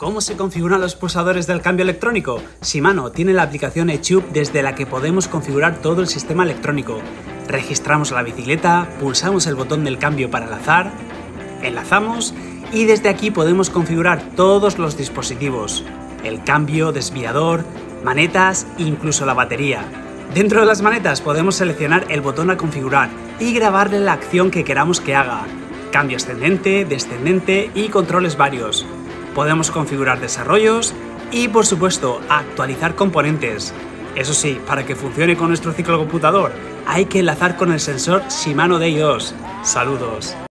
¿Cómo se configuran los pulsadores del cambio electrónico? Shimano tiene la aplicación eTube desde la que podemos configurar todo el sistema electrónico. Registramos la bicicleta, pulsamos el botón del cambio para enlazamos y desde aquí podemos configurar todos los dispositivos. El cambio, desviador, manetas e incluso la batería. Dentro de las manetas podemos seleccionar el botón a configurar y grabarle la acción que queramos que haga. Cambio ascendente, descendente y controles varios. Podemos configurar desarrollos y, por supuesto, actualizar componentes. Eso sí, para que funcione con nuestro ciclocomputador, hay que enlazar con el sensor Shimano Day 2. Saludos.